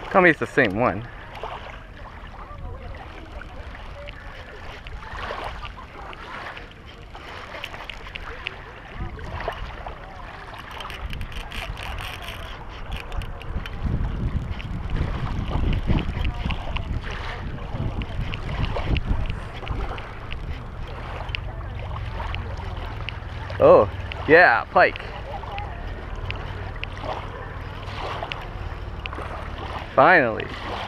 Tell me it's the same one. Oh, yeah, pike. Finally.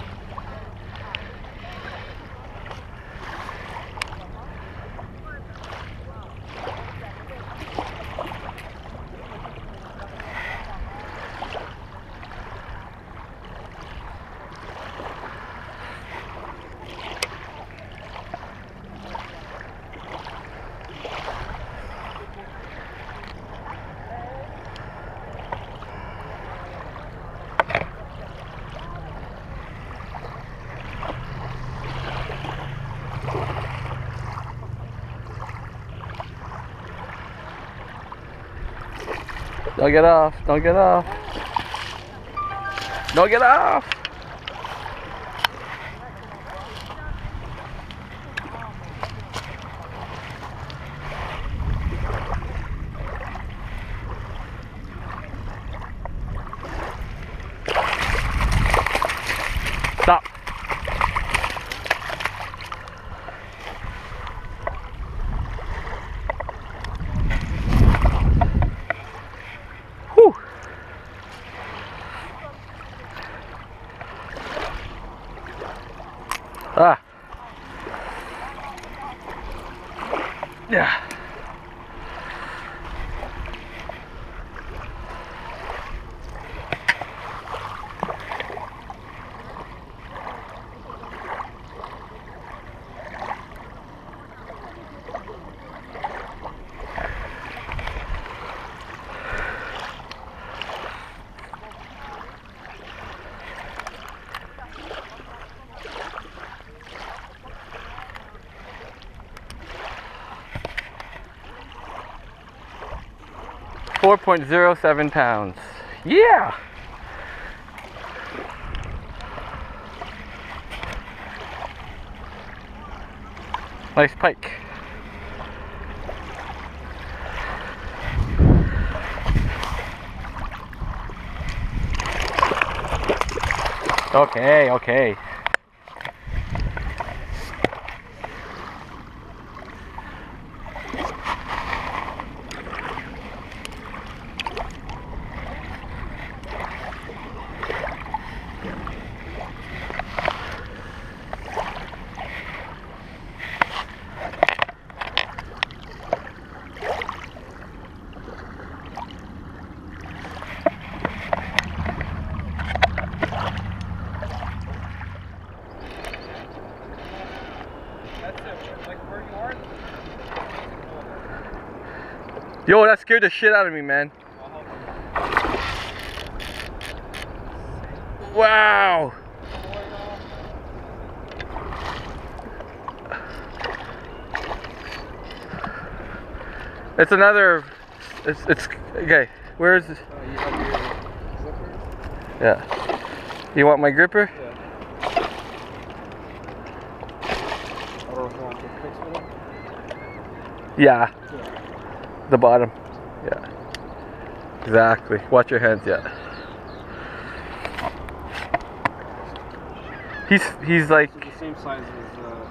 Don't get off, don't get off. Don't get off! Stop. Whew. Ah. Yeah. £4.07. Yeah! Nice pike. Okay, okay. Yo, that scared the shit out of me, man. Wow. It's another. It's okay. Where is this? You have your zipper? Yeah. You want my gripper? Yeah. I don't know if you want to fix with it. Yeah. Yeah. The bottom. Yeah. Exactly. Watch your hands. Yeah. He's like. It's the same size as.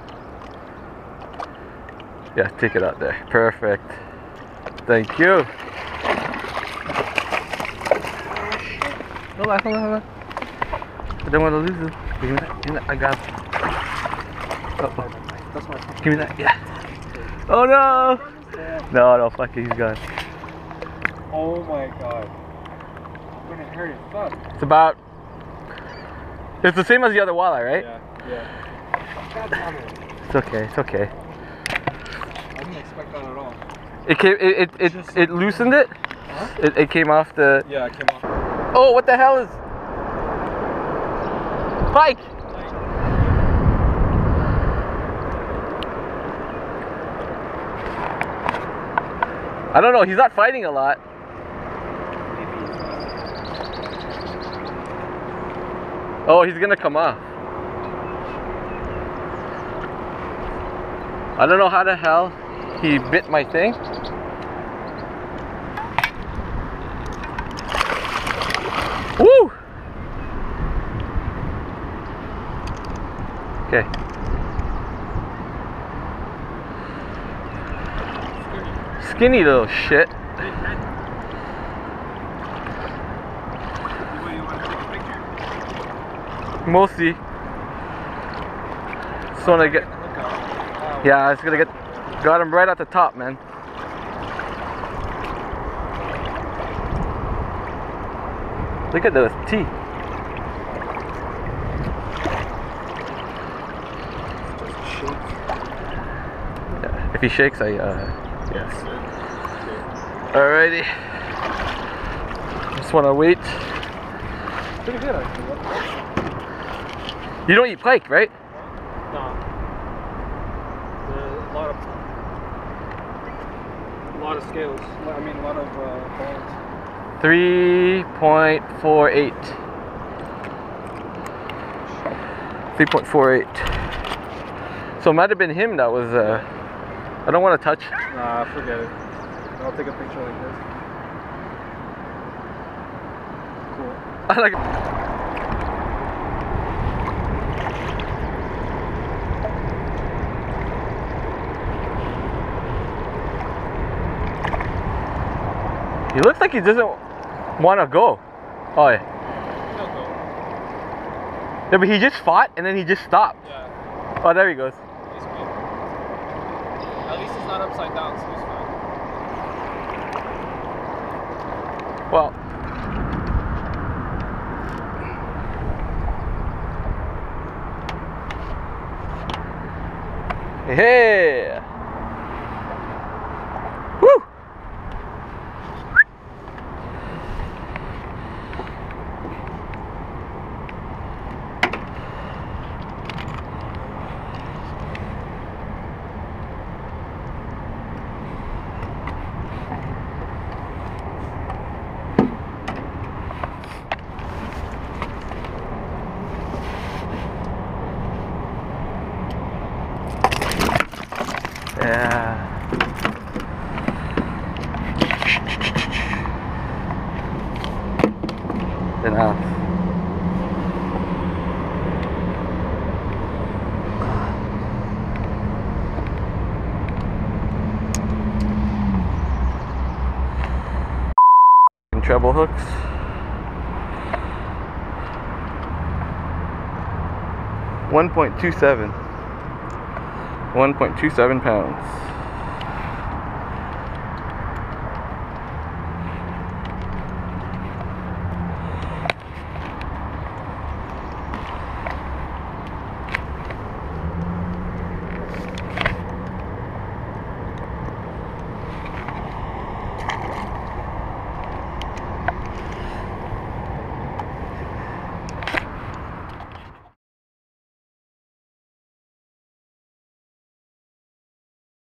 Yeah. Take it out there. Perfect. Thank you. Hold on, hold on, hold on. I don't want to lose him. Give me that. Give me that. I got him. That's my. Give me that. Yeah. Oh no! No, no, fuck it. He's gone. Oh my god. When it hurt, it fuck. It's about. It's the same as the other walleye, right? Yeah, yeah. God damn it. It's okay. It's okay. I didn't expect that at all. It came. It loosened it. Huh? It came off the. Yeah, it came off. Oh, what the hell is? Pike. I don't know. He's not fighting a lot. Oh, he's gonna come off. I don't know how the hell he bit my thing. Woo! Okay. Skinny little shit. Mostly. Just wanna get. Yeah, I was gonna get. Got him right at the top, man. Look at those teeth. Yeah, if he shakes, yes. Alrighty. Just wanna wait. Pretty good, actually. You don't eat pike, right? No. A lot of scales. I mean, a lot of bones. 3.48. 3.48. So it might have been him that was. I don't want to touch. Nah, forget it. I'll take a picture like this. Cool. I like. He looks like he doesn't want to go. Oh yeah. He'll go. Yeah, but he just fought and then he just stopped. Yeah. Oh, there he goes. He's good. At least he's not upside down, so he's fine. Well. Hey. Woo. Yeah. Enough. Treble hooks. 1.27 pounds.